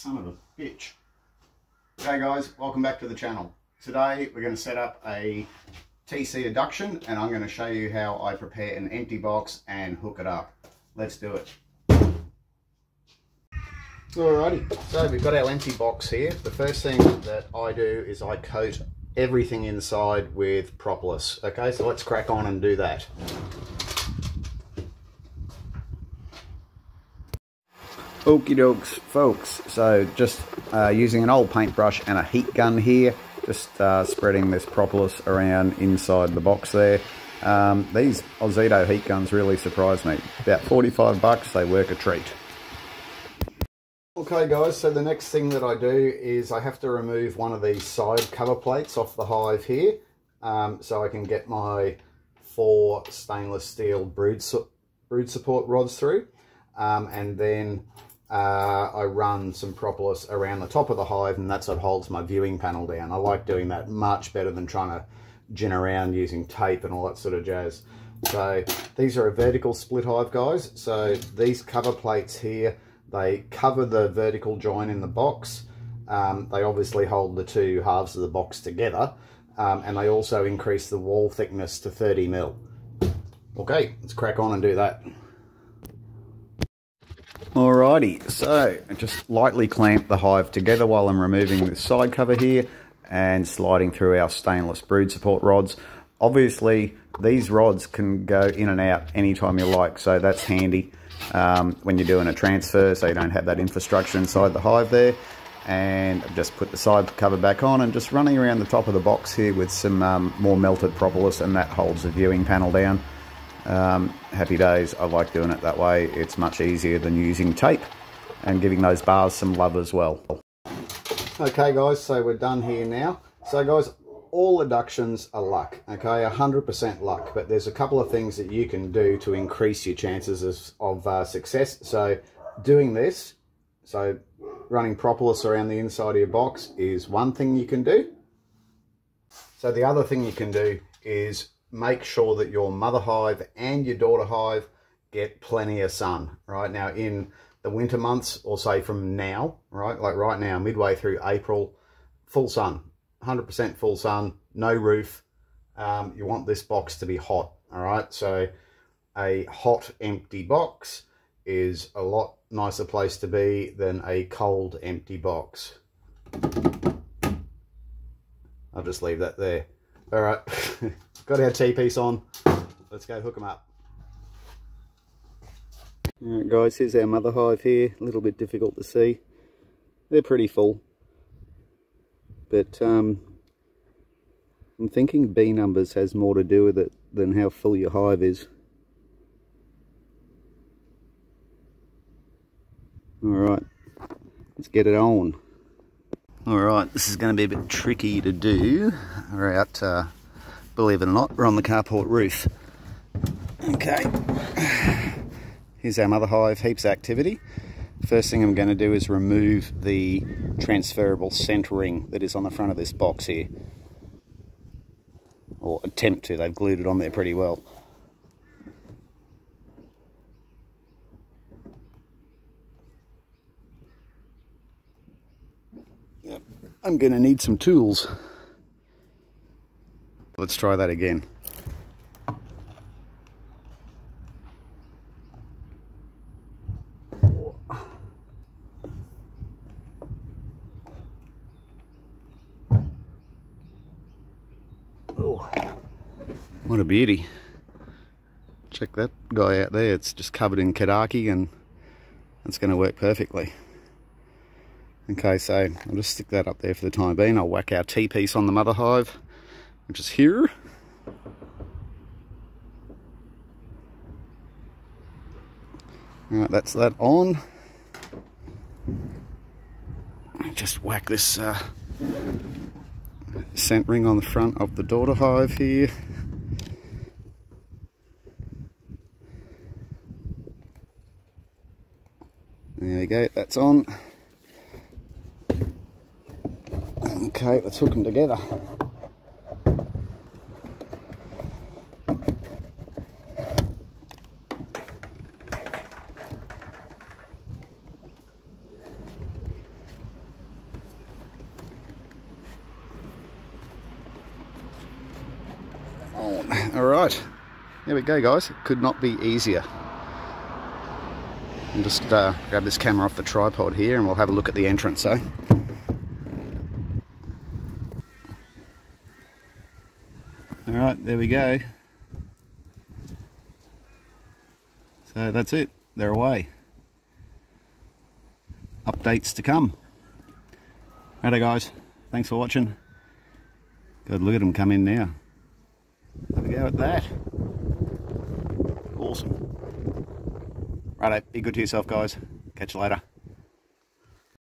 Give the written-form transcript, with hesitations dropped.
Son of a bitch. Hey guys, welcome back to the channel. Today we're going to set up a TC Eduction and I'm going to show you how I prepare an empty box and hook it up. Let's do it. Alrighty, so we've got our empty box here. The first thing that I do is I coat everything inside with propolis. Okay, so let's crack on and do that. Okie dokes, folks, so just using an old paintbrush and a heat gun here, just spreading this propolis around inside the box there. These Ozito heat guns really surprised me. About 45 bucks, they work a treat. Okay guys, so the next thing that I do is I have to remove one of these side cover plates off the hive here, so I can get my 4 stainless steel brood support rods through, and then I run some propolis around the top of the hive, and that's what holds my viewing panel down. I like doing that much better than trying to gin around using tape and all that sort of jazz. So these are a vertical split hive, guys. So these cover plates here, they cover the vertical join in the box. They obviously hold the 2 halves of the box together, and they also increase the wall thickness to 30 mil. Okay, let's crack on and do that. Alrighty, so I just lightly clamp the hive together while I'm removing this side cover here and sliding through our stainless brood support rods. Obviously, these rods can go in and out anytime you like, so that's handy when you're doing a transfer, so you don't have that infrastructure inside the hive there. And I've just put the side cover back on and just running around the top of the box here with some more melted propolis, and that holds the viewing panel down. Happy days. I like doing it that way. It's much easier than using tape, and giving those bars some love as well. Okay guys, so we're done here now. So guys, all eductions are luck, okay, 100% luck, but there's a couple of things that you can do to increase your chances of success. So doing this, so running propolis around the inside of your box is one thing you can do. So the other thing you can do is make sure that your mother hive and your daughter hive get plenty of sun. Right now in the winter months, or say from now, right, like right now, midway through April, full sun, 100% full sun, no roof. You want this box to be hot, all right? So a hot, empty box is a lot nicer place to be than a cold, empty box. I'll just leave that there. All right, got our T-piece on. Let's go hook them up. All right, guys, here's our mother hive here. A little bit difficult to see. They're pretty full. But I'm thinking bee numbers has more to do with it than how full your hive is. All right, let's get it on. All right, this is going to be a bit tricky to do. We're out, believe it or not, we're on the carport roof. Okay, here's our mother hive, heaps of activity. First thing I'm going to do is remove the transferable scent ring that is on the front of this box here. Or attempt to, they've glued it on there pretty well. Yep. I'm going to need some tools. Let's try that again. Oh, what a beauty. Check that guy out there. It's just covered in kadaki, and it's going to work perfectly. Okay, so I'll just stick that up there for the time being. I'll whack our T-piece on the mother hive, which is here. Alright, that's that on. Just whack this scent ring on the front of the daughter hive here. There we go, that's on. Okay, let's hook them together. All right, there we go, guys. It could not be easier. I'll just grab this camera off the tripod here and we'll have a look at the entrance, eh? All right, there we go. So that's it, they're away. Updates to come. Righto guys, thanks for watching. God, look at them come in now. Have a go at that. Awesome. Righto, be good to yourself guys. Catch you later.